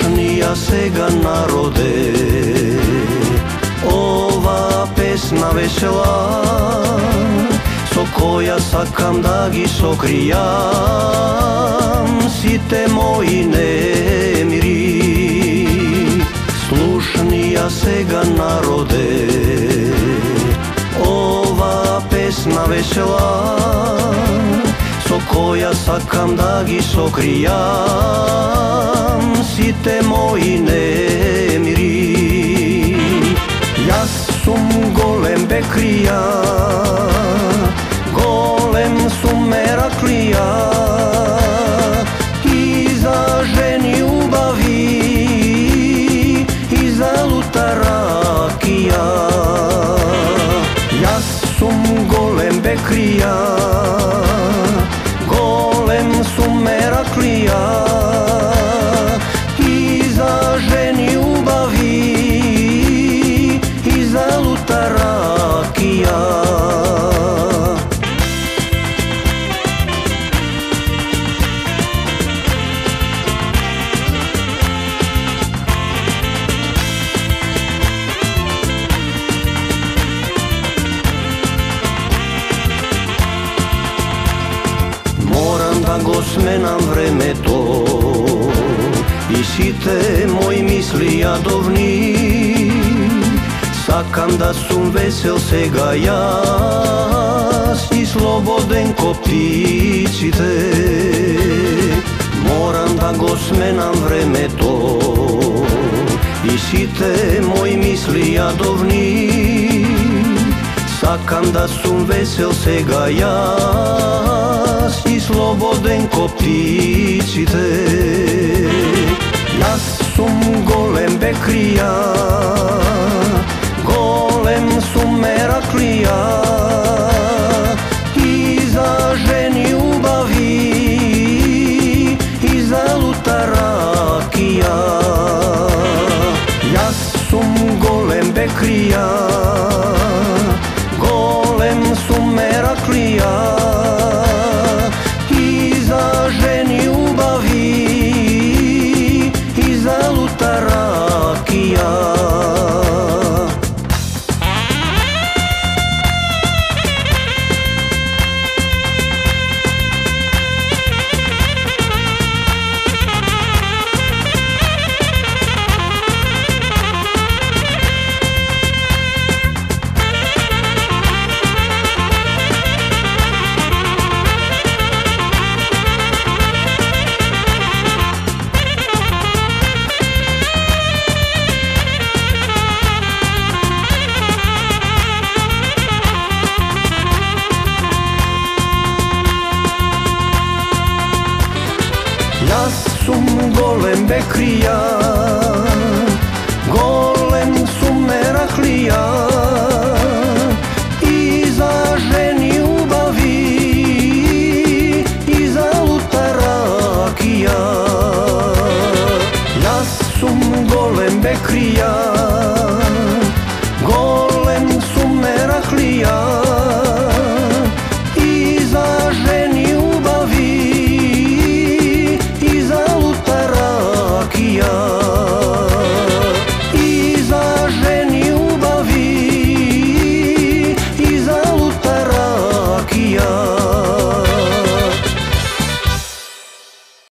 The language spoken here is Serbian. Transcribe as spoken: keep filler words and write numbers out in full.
slušnija sega narode, ova pesna vesela, so koja sakam da gi sokrijam, site moji nemiri. Slušnija sega narode, ova pesna vesela, so koja sakam da gi sokrijam, site moji nemiri. Ja sum golem bekrija, golem sum Meraklija, i za ženi ubavi, i za lutarakija. Ja sum golem bekrija, golem sum Meraklija, i za ženi ubavi, i za lutarakija. Moram da go smenam vreme to, i site moji misli jadovni, sakam da sum vesel sega jas, i sloboden ko pticite. Moram da go smenam vreme to, i site moji misli jadovni, sakam da sum vesel sega jas, i sloboden ko pticite. Ja sum golem bekrija, golem sum Meraklija, i za ženi ubavi, i za lutarakija. Ja sum golem bekrija, golem sum Meraklija, i za ženi ubavi, i za lutarakija. Ja sum golem bekrija,